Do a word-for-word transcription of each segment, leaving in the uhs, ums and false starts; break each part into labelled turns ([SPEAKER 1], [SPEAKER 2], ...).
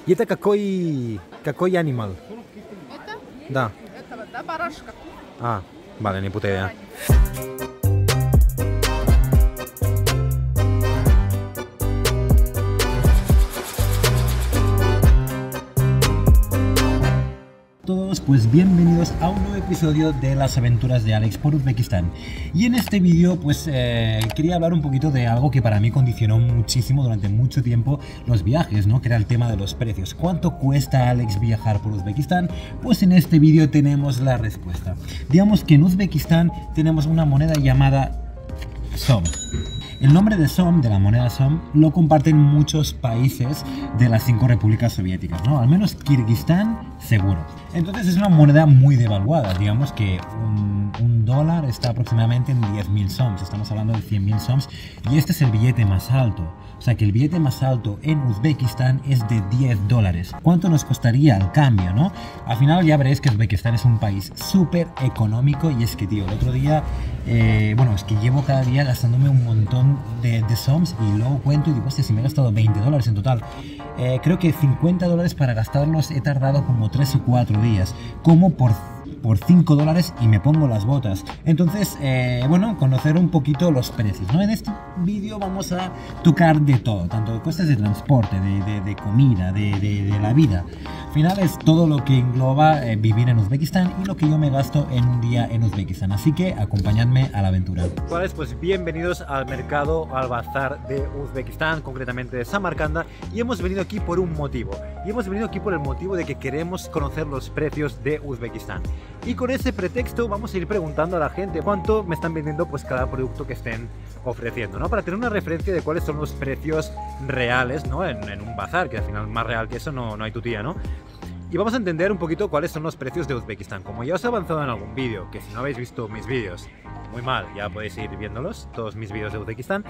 [SPEAKER 1] И это какой, какой animal?
[SPEAKER 2] Это?
[SPEAKER 1] Да.
[SPEAKER 2] Это, да, барашка.
[SPEAKER 1] А, vale, ni puta idea. Todos, pues bienvenidos a un nuevo episodio de las aventuras de Alex por Uzbekistán. Y en este vídeo pues eh, quería hablar un poquito de algo que para mí condicionó muchísimo durante mucho tiempo los viajes, ¿no? Que era el tema de los precios. ¿Cuánto cuesta, Alex, viajar por Uzbekistán? Pues en este vídeo tenemos la respuesta. Digamos que en Uzbekistán tenemos una moneda llamada Som. El nombre de Som, de la moneda Som, lo comparten muchos países de las cinco repúblicas soviéticas, ¿no? Al menos Kirguistán, seguro. Entonces es una moneda muy devaluada, digamos que un, un dólar está aproximadamente en diez mil soms, estamos hablando de cien mil soms, y este es el billete más alto. O sea que el billete más alto en Uzbekistán es de diez dólares. ¿Cuánto nos costaría el cambio, no? Al final ya veréis que Uzbekistán es un país súper económico y es que, tío, el otro día, eh, bueno, es que llevo cada día gastándome un montón de, de soms y luego cuento y digo, hostia, si me he gastado veinte dólares en total. Eh, creo que cincuenta dólares para gastarlos he tardado como tres o cuatro días. Como por por cinco dólares y me pongo las botas. Entonces, eh, bueno, conocer un poquito los precios, ¿no? En este vídeo vamos a tocar de todo, tanto de costes de transporte, de, de, de comida, de, de, de la vida. Al final es todo lo que engloba eh, vivir en Uzbekistán y lo que yo me gasto en un día en Uzbekistán. Así que acompañadme a la aventura. Pues, pues bienvenidos al mercado, al bazar de Uzbekistán, concretamente de Samarcanda, y hemos venido aquí por un motivo. Y hemos venido aquí por el motivo de que queremos conocer los precios de Uzbekistán. Y con ese pretexto vamos a ir preguntando a la gente cuánto me están vendiendo pues cada producto que estén ofreciendo, ¿no? Para tener una referencia de cuáles son los precios reales, ¿no? En, en un bazar, que al final más real que eso no, no hay tu tía, ¿no? Y vamos a entender un poquito cuáles son los precios de Uzbekistán. Como ya os he avanzado en algún vídeo, que si no habéis visto mis vídeos, muy mal, ya podéis ir viéndolos, todos mis vídeos de Uzbekistán.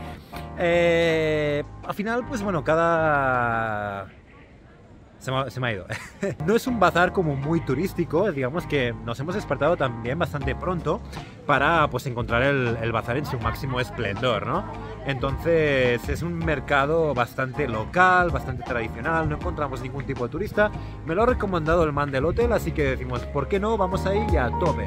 [SPEAKER 1] Eh, al final, pues bueno, cada... Se me, ha, se me ha ido. No es un bazar como muy turístico, digamos que nos hemos despertado también bastante pronto para pues encontrar el, el bazar en su máximo esplendor, ¿no? Entonces es un mercado bastante local, bastante tradicional, no encontramos ningún tipo de turista. Me lo ha recomendado el man del hotel, así que decimos, ¿por qué no? Vamos ahí y a tope.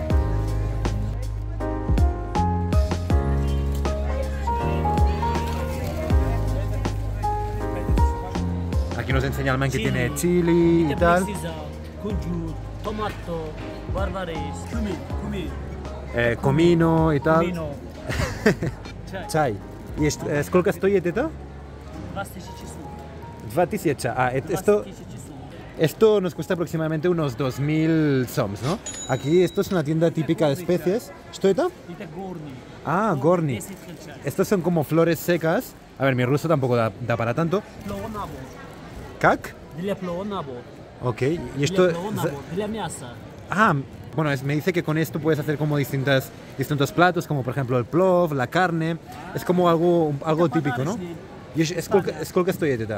[SPEAKER 1] Aquí nos enseña el man que
[SPEAKER 3] chili,
[SPEAKER 1] tiene chili y tal.
[SPEAKER 3] Tomato, barbares, cumin, cumin.
[SPEAKER 1] Eh, comino y tal.
[SPEAKER 3] Comino.
[SPEAKER 1] Chai. ¿Y сколько стоит это?
[SPEAKER 3] двадцать тысяч.
[SPEAKER 1] Ah, esto, esto nos cuesta aproximadamente unos dos mil soms, ¿no? Aquí esto es una tienda típica de especies. ¿Esto es? Ah, gorni. Estos son como flores secas. A ver, mi ruso tampoco da, da para tanto. ¿Как? Ok, y esto... Ah, bueno, es, me dice que con esto puedes hacer como distintas, distintos platos, como por ejemplo el plov, la carne. Es como algo, algo típico, ¿no? Y es, es, сколько стоит это?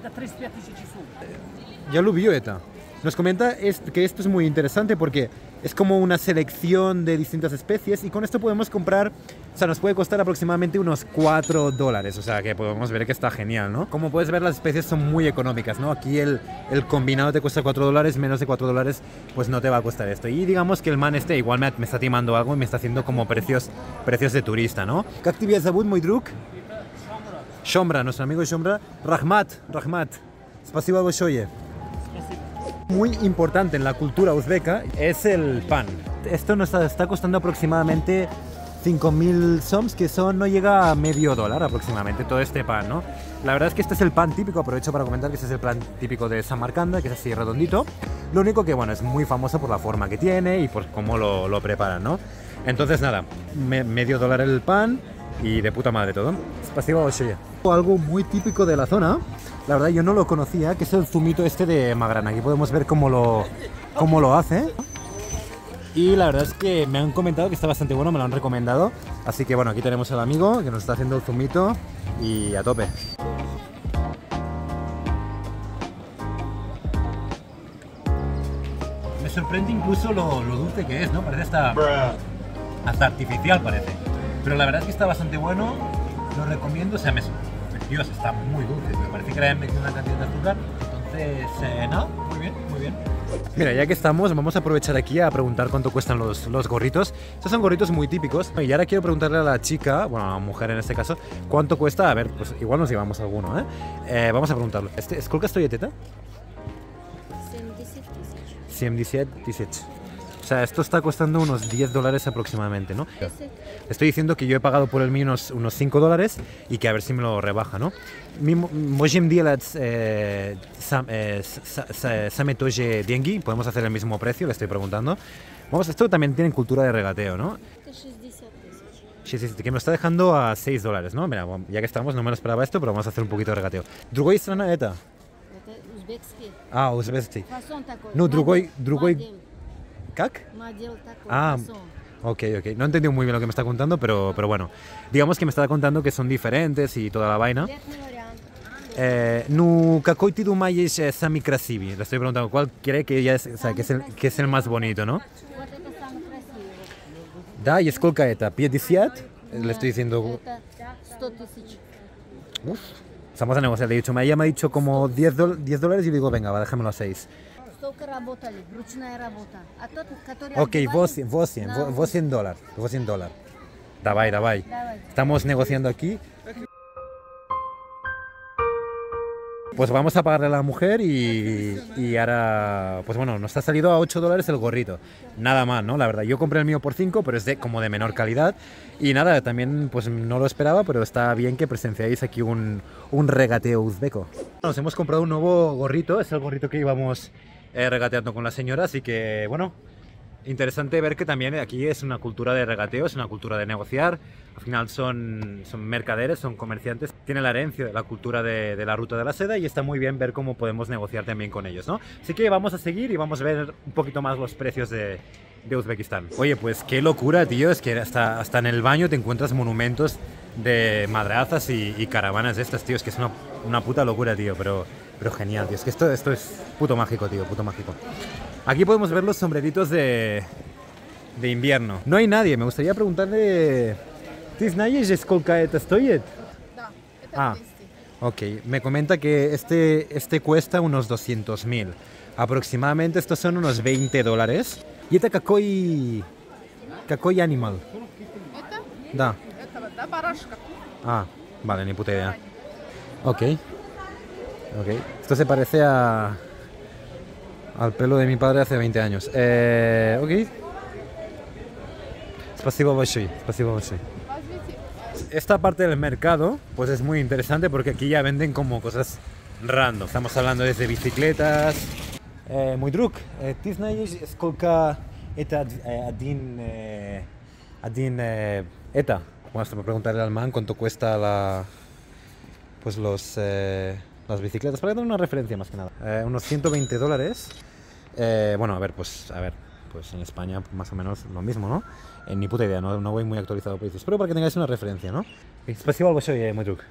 [SPEAKER 1] Ya lo vio eta. Nos comenta es, que esto es muy interesante porque es como una selección de distintas especies y con esto podemos comprar, o sea, nos puede costar aproximadamente unos cuatro dólares, o sea, que podemos ver que está genial, ¿no? Como puedes ver, las especies son muy económicas, ¿no? Aquí el, el combinado te cuesta cuatro dólares, menos de cuatro dólares, pues no te va a costar esto. Y digamos que el man este igual me, me está timando algo y me está haciendo como precios, precios de turista, ¿no? ¿Qué actividad забудь, мой друг? Shombra, nuestro amigo Shombra. Rahmat, Rahmat. Спасибо большое. Muy importante en la cultura uzbeca es el pan. Esto nos está costando aproximadamente cinco mil soms, que son, no llega a medio dólar aproximadamente todo este pan, ¿no? La verdad es que este es el pan típico, aprovecho para comentar que este es el pan típico de Samarcanda, que es así redondito. Lo único que, bueno, es muy famoso por la forma que tiene y por cómo lo, lo preparan, ¿no? Entonces nada, me, medio dólar el pan y de puta madre todo. Spasibo большое. Algo muy típico de la zona, la verdad yo no lo conocía, que es el zumito este de magrana. Aquí podemos ver cómo lo, cómo lo hace. Y la verdad es que me han comentado que está bastante bueno, me lo han recomendado. Así que bueno, aquí tenemos al amigo que nos está haciendo el zumito y a tope. Me sorprende incluso lo, lo dulce que es, ¿no? Parece hasta, hasta artificial, parece. Pero la verdad es que está bastante bueno, lo recomiendo. O sea, me, Dios, está muy dulce. Me parece que le han metido una cantidad de azúcar, entonces Entonces, eh, nada, muy bien, muy bien. Mira, ya que estamos, vamos a aprovechar aquí a preguntar cuánto cuestan los, los gorritos. Estos son gorritos muy típicos. Y ahora quiero preguntarle a la chica, bueno, a la mujer en este caso, cuánto cuesta. A ver, pues igual nos llevamos alguno, ¿eh? eh vamos a preguntarlo. Este, ¿Сколько стоит это? семьдесят тысяч. O sea, esto está costando unos diez dólares aproximadamente, ¿no? Estoy diciendo que yo he pagado por el mío unos, unos cinco dólares y que a ver si me lo rebaja, ¿no? Можем делать сами тоже деньги, podemos hacer el mismo precio, le estoy preguntando. Vamos, esto también tiene cultura de regateo, ¿no? Que me lo está dejando a seis dólares, ¿no? Mira, ya que estamos, no me lo esperaba esto, pero vamos a hacer un poquito de regateo. ¿Другой страна это? А, узбекский. Ну, другой, другой... ¿Как? Ah, ok, ok. No he entendido muy bien lo que me está contando, pero, pero bueno. Digamos que me está contando que son diferentes y toda la vaina. Eh, ну, какой ты думаешь самый красивый? Le estoy preguntando cuál cree que, ella es, o sea, que, es el, que es el más bonito, ¿no? Да, y сколько это? пятьдесят? Le estoy diciendo... Uf. Estamos a negociar, le he dicho, ella me ha dicho como diez dólares y digo, venga, va, déjamelo a seis. Ok, восемь, восемь, восемь dólares, восемь dólares. Давай, давай. Estamos negociando aquí. Pues vamos a pagarle a la mujer y, y ahora, pues bueno, nos ha salido a ocho dólares el gorrito. Nada más, ¿no? La verdad, yo compré el mío por cinco, pero es de, como de menor calidad. Y nada, también pues no lo esperaba, pero está bien que presenciáis aquí un, un regateo uzbeco. Nos hemos comprado un nuevo gorrito, es el gorrito que íbamos eh, regateando con la señora, así que bueno, interesante ver que también aquí es una cultura de regateo, es una cultura de negociar. Al final son, son mercaderes, son comerciantes, tienen la herencia de la cultura de, de la ruta de la seda y está muy bien ver cómo podemos negociar también con ellos, ¿no? Así que vamos a seguir y vamos a ver un poquito más los precios de, de Uzbekistán. Oye, pues qué locura, tío, es que hasta, hasta en el baño te encuentras monumentos de madrazas y, y caravanas de estas, tío, es que es una, una puta locura, tío, pero, pero genial, tío, es que esto, esto es puto mágico, tío, puto mágico. Aquí podemos ver los sombreritos de, de invierno. No hay nadie, me gustaría preguntarle... ¿Ты знаешь, сколько это стоит?
[SPEAKER 2] Да, это
[SPEAKER 1] Ah,
[SPEAKER 2] двести.
[SPEAKER 1] ok. Me comenta que este, este cuesta unos doscientos mil. Aproximadamente estos son unos veinte dólares. ¿Y este какой... какой animal?
[SPEAKER 2] Это?
[SPEAKER 1] Da.
[SPEAKER 2] Это, да, барашка.
[SPEAKER 1] Ah, vale, ni puta idea. Ok. Ok. Esto se parece a... al pelo de mi padre hace veinte años. Eh, ok. Спасибо большое. Спасибо большое. Esta parte del mercado pues es muy interesante porque aquí ya venden como cosas random. Estamos hablando desde bicicletas. Eh, muy druk. ¿Ты знаешь, сколько это один один это? Vamos a preguntarle al man cuánto cuesta la pues los eh, las bicicletas para dar una referencia más que nada. Eh, unos ciento veinte dólares. Eh, bueno, a ver, pues a ver. Pues en España más o menos lo mismo, ¿no? Eh, ni puta idea, no, no voy muy actualizado a precios, pero para que tengáis una referencia, ¿no? Спасибо большое, muy truc.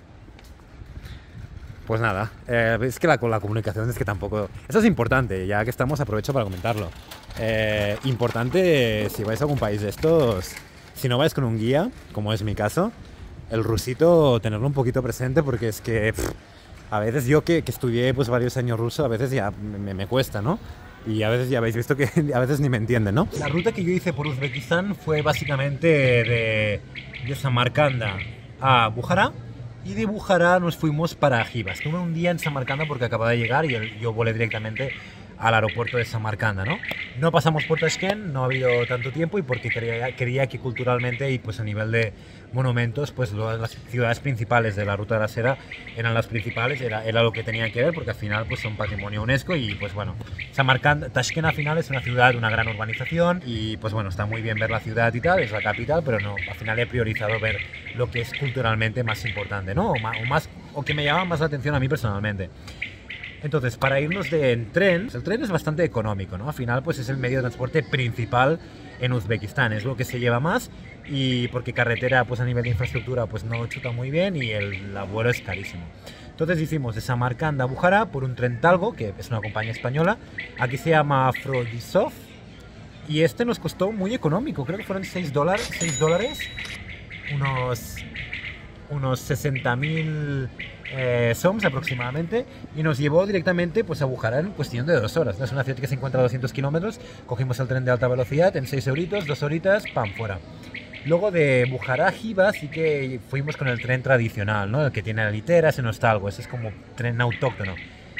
[SPEAKER 1] Pues nada, eh, es que la, la comunicación es que tampoco... Eso es importante, ya que estamos aprovecho para comentarlo. Eh, importante, si vais a algún país de estos, si no vais con un guía, como es mi caso, el rusito tenerlo un poquito presente porque es que pff, a veces yo que, que estudié pues varios años ruso, a veces ya me, me cuesta, ¿no? Y a veces ya habéis visto que a veces ni me entienden, ¿no? La ruta que yo hice por Uzbekistán fue básicamente de, de Samarcanda a Bujará y de Bujará nos fuimos para Jiva. Estuve un día en Samarcanda porque acababa de llegar y yo volé directamente al aeropuerto de Samarcanda, ¿no? No pasamos por Tashkent, no ha habido tanto tiempo y porque quería, quería que culturalmente y pues a nivel de monumentos, pues las ciudades principales de la Ruta de la Seda eran las principales, era, era lo que tenían que ver porque al final pues son patrimonio UNESCO y pues bueno, Samarcanda, Tashkent al final es una ciudad, una gran urbanización y pues bueno, está muy bien ver la ciudad y tal, es la capital, pero no, al final he priorizado ver lo que es culturalmente más importante, ¿no? O, más, o, más, o que me llama más la atención a mí personalmente. Entonces, para irnos de en tren, el tren es bastante económico, ¿no? Al final, pues es el medio de transporte principal en Uzbekistán, es lo que se lleva más y porque carretera, pues a nivel de infraestructura, pues no chuta muy bien y el, el vuelo es carísimo. Entonces hicimos de Samarcanda a Bujará por un tren Talgo, que es una compañía española, aquí se llama Afrodisov y este nos costó muy económico, creo que fueron seis dólares, seis dólares, unos, unos sesenta mil eh, soms aproximadamente, y nos llevó directamente pues, a Bujará en cuestión de dos horas. Es una ciudad que se encuentra a doscientos kilómetros, cogimos el tren de alta velocidad en seis euritos, dos horitas, pam, fuera. Luego de Bujará a Jiva sí que fuimos con el tren tradicional, ¿no? El que tiene la litera, ese no está algo, ese es como tren autóctono.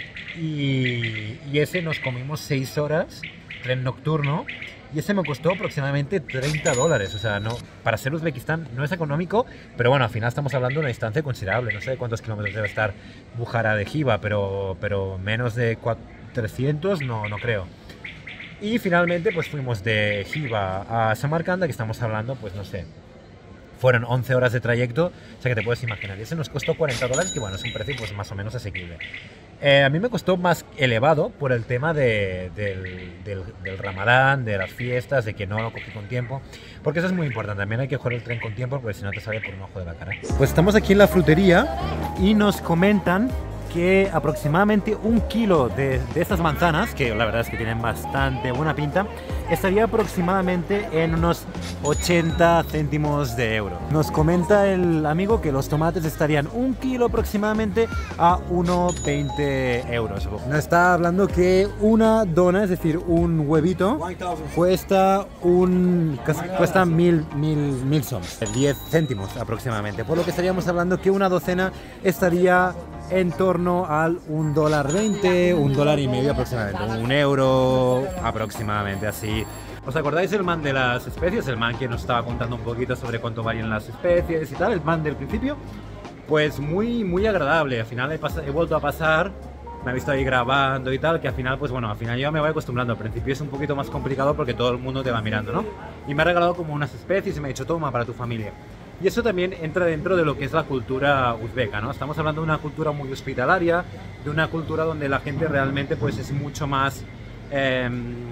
[SPEAKER 1] Y, y ese nos comimos seis horas, tren nocturno, y ese me costó aproximadamente treinta dólares. O sea, no, para ser Uzbekistán no es económico, pero bueno, al final estamos hablando de una distancia considerable. No sé cuántos kilómetros debe estar Bujará de Jiva, pero, pero menos de trescientos no, no creo. Y finalmente pues fuimos de Jiva a Samarcanda, que estamos hablando, pues no sé, fueron once horas de trayecto, o sea que te puedes imaginar. Y ese nos costó cuarenta dólares, que bueno, es un precio pues más o menos asequible. Eh, a mí me costó más elevado por el tema de, del, del, del Ramadán, de las fiestas, de que no lo cogí con tiempo, porque eso es muy importante. También hay que coger el tren con tiempo, porque si no te sale por un ojo de la cara. Pues estamos aquí en la frutería y nos comentan que aproximadamente un kilo de, de estas manzanas, que la verdad es que tienen bastante buena pinta, estaría aproximadamente en unos ochenta céntimos de euro. Nos comenta el amigo que los tomates estarían un kilo aproximadamente a uno veinte euros. Nos está hablando que una dona, es decir, un huevito, cuesta un cuesta mil, mil, mil soms, diez céntimos aproximadamente, por lo que estaríamos hablando que una docena estaría en torno al un dólar veinte, un dólar y medio aproximadamente, un euro aproximadamente, así. ¿Os acordáis el man de las especies? El man que nos estaba contando un poquito sobre cuánto varían las especies y tal, el man del principio. Pues muy, muy agradable. Al final he, he vuelto a pasar, me he visto ahí grabando y tal, que al final, pues bueno, al final yo me voy acostumbrando. Al principio es un poquito más complicado porque todo el mundo te va mirando, ¿no? Y me ha regalado como unas especies y me ha dicho, toma, para tu familia. Y eso también entra dentro de lo que es la cultura uzbeca, ¿no? Estamos hablando de una cultura muy hospitalaria, de una cultura donde la gente realmente pues es mucho más, eh,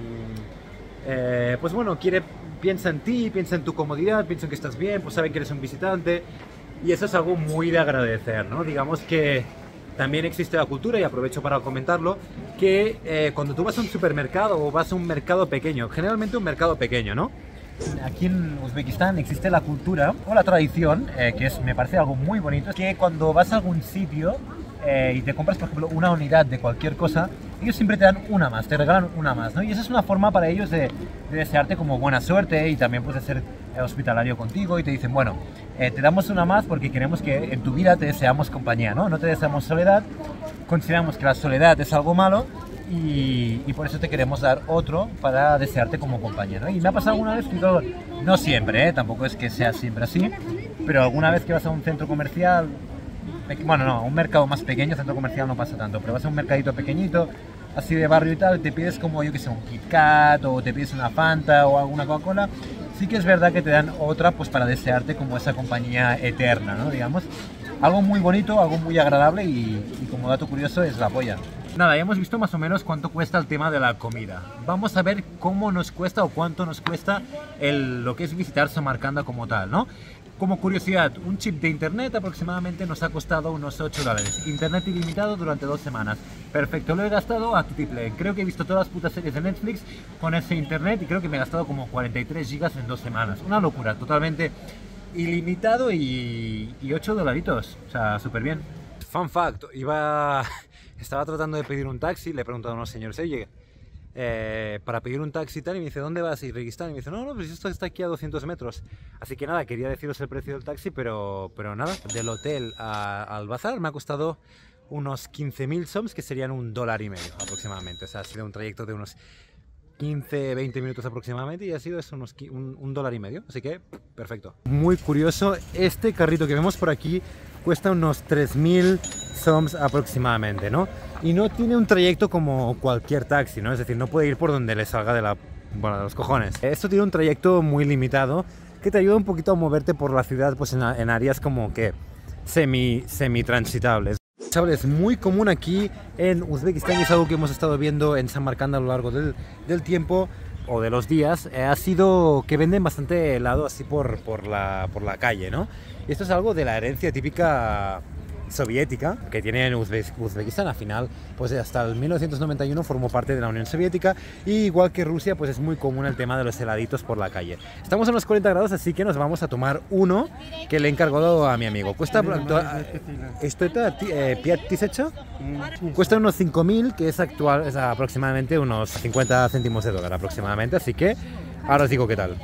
[SPEAKER 1] eh, pues bueno, quiere, piensa en ti, piensa en tu comodidad, piensa en que estás bien, pues saben que eres un visitante, y eso es algo muy de agradecer, ¿no? Digamos que también existe la cultura, y aprovecho para comentarlo, que eh, cuando tú vas a un supermercado o vas a un mercado pequeño, generalmente un mercado pequeño, ¿no? Aquí en Uzbekistán existe la cultura o la tradición, eh, que es, me parece algo muy bonito, es que cuando vas a algún sitio eh, y te compras, por ejemplo, una unidad de cualquier cosa, ellos siempre te dan una más, te regalan una más, ¿no? Y esa es una forma para ellos de, de desearte como buena suerte y también pues de ser eh, hospitalario contigo, y te dicen, bueno, eh, te damos una más porque queremos que en tu vida te deseamos compañía, ¿no? No te deseamos soledad, consideramos que la soledad es algo malo. Y, y por eso te queremos dar otro para desearte como compañero. Y me ha pasado alguna vez que, no, no siempre, ¿eh? Tampoco es que sea siempre así, pero alguna vez que vas a un centro comercial, bueno, no, un mercado más pequeño, centro comercial no pasa tanto, pero vas a un mercadito pequeñito, así de barrio y tal, te pides como, yo que sé, un Kit Kat, o te pides una Fanta o alguna Coca-Cola, sí que es verdad que te dan otra pues para desearte como esa compañía eterna, ¿no? Digamos, algo muy bonito, algo muy agradable, y, y como dato curioso es la polla. Nada, ya hemos visto más o menos cuánto cuesta el tema de la comida. Vamos a ver cómo nos cuesta o cuánto nos cuesta el, lo que es visitar Samarcanda como tal, ¿no? Como curiosidad, un chip de internet aproximadamente nos ha costado unos ocho dólares. Internet ilimitado durante dos semanas. Perfecto, lo he gastado a tutiplén. Creo que he visto todas las putas series de Netflix con ese internet y creo que me he gastado como cuarenta y tres gigas en dos semanas. Una locura, totalmente ilimitado y, y ocho dolaritos. O sea, súper bien. Fun fact, iba... Estaba tratando de pedir un taxi, le he preguntado a unos señores, oye, eh, para pedir un taxi y tal, y me dice, ¿dónde vas? Y Reguistán, y me dice, no, no, pues esto está aquí a doscientos metros. Así que nada, quería deciros el precio del taxi, pero, pero nada, del hotel a, al bazar me ha costado unos quince mil soms, que serían un dólar y medio aproximadamente. O sea, ha sido un trayecto de unos quince, veinte minutos aproximadamente, y ha sido eso, unos, un, un dólar y medio, así que perfecto. Muy curioso, este carrito que vemos por aquí cuesta unos tres mil soms aproximadamente, ¿no? Y no tiene un trayecto como cualquier taxi, ¿no? Es decir, no puede ir por donde le salga de la, bueno, de los cojones. Esto tiene un trayecto muy limitado que te ayuda un poquito a moverte por la ciudad, pues en, en áreas como que semi, semi transitables. Chavales, es muy común aquí en Uzbekistán, y es algo que hemos estado viendo en Samarcanda a lo largo del, del tiempo o de los días, eh, ha sido que venden bastante helado así por, por, la, por la calle, ¿no? Y esto es algo de la herencia típica soviética que tiene en Uzbe Uzbekistán. Al final, pues hasta el mil novecientos noventa y uno formó parte de la Unión Soviética, y igual que Rusia, pues es muy común el tema de los heladitos por la calle. Estamos a unos cuarenta grados, así que nos vamos a tomar uno que le he encargado a mi amigo. Cuesta esto eh, пять тысяч, cuesta unos cinco mil, que es actual, es aproximadamente unos cincuenta céntimos de dólar aproximadamente, así que ahora os digo qué tal.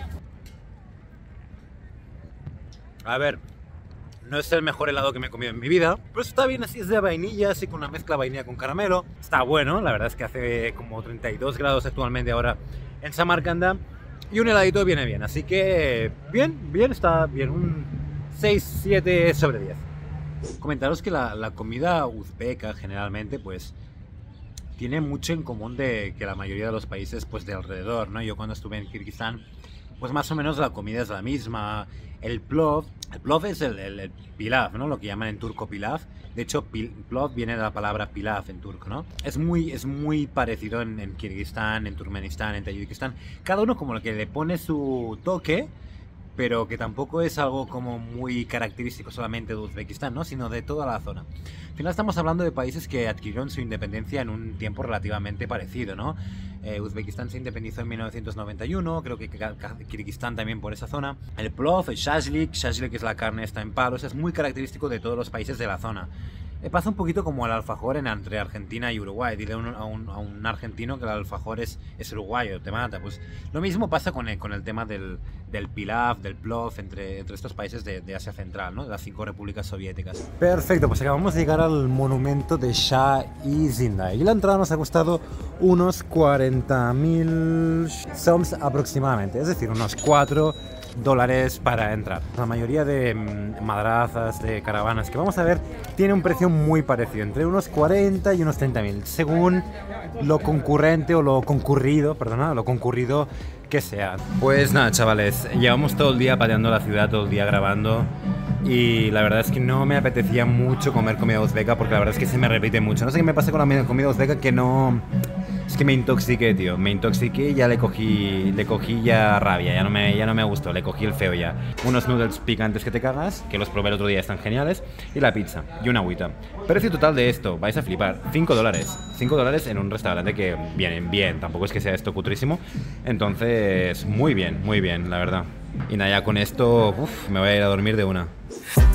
[SPEAKER 1] A ver, no es el mejor helado que me he comido en mi vida, pero está bien, así es de vainilla, así con una mezcla vainilla con caramelo. Está bueno, la verdad es que hace como treinta y dos grados actualmente ahora en Samarcanda, y un heladito viene bien, así que bien, bien, está bien, un seis siete sobre diez. Comentaros que la, la comida uzbeca generalmente pues tiene mucho en común de que la mayoría de los países pues de alrededor, ¿no? Yo cuando estuve en Kirguistán, pues más o menos la comida es la misma. El plov, el plov es el, el, el pilav, ¿no? Lo que llaman en turco pilav. De hecho, pil, plov viene de la palabra pilav en turco, ¿no? Es muy, es muy parecido en, en Kirguistán, en Turkmenistán, en Tayikistán. Cada uno como lo que le pone su toque, pero que tampoco es algo como muy característico solamente de Uzbekistán, ¿no? Sino de toda la zona. Al final estamos hablando de países que adquirieron su independencia en un tiempo relativamente parecido, ¿no? Eh, Uzbekistán se independizó en mil novecientos noventa y uno, creo que Kirguistán también por esa zona. El plov, el shashlik, shashlik es la carne esta en palos, es muy característico de todos los países de la zona. Eh, pasa un poquito como el alfajor en, entre Argentina y Uruguay. Dile a un, a, un, a un argentino que el alfajor es, es uruguayo, te mata. Pues lo mismo pasa con el, con el tema del, del pilav, del plov, entre, entre estos países de, de Asia Central, ¿no? De las cinco repúblicas soviéticas. Perfecto, pues acabamos de llegar al monumento de Shah y Zinda. Y la entrada nos ha costado unos cuarenta mil soms aproximadamente, es decir, unos cuatro dólares para entrar. La mayoría de mmm, madrazas, de caravanas que vamos a ver tiene un precio muy parecido, entre unos cuarenta y unos treinta mil, según lo concurrente o lo concurrido, perdona, lo concurrido que sea. Pues nada, chavales, llevamos todo el día pateando la ciudad, todo el día grabando, y la verdad es que no me apetecía mucho comer comida uzbeca, porque la verdad es que se me repite mucho. No sé qué me pasa con la comida uzbeca, que no... Es que me intoxiqué, tío, me intoxiqué y ya le cogí, le cogí ya rabia, ya no, me, ya no me gustó, le cogí el feo ya. Unos noodles picantes que te cagas, que los probé el otro día, están geniales, y la pizza, y una agüita. Precio total de esto, vais a flipar, cinco dólares. cinco dólares en un restaurante que vienen bien, tampoco es que sea esto cutrísimo. Entonces, muy bien, muy bien, la verdad. Y nada, ya con esto, uf, me voy a ir a dormir de una.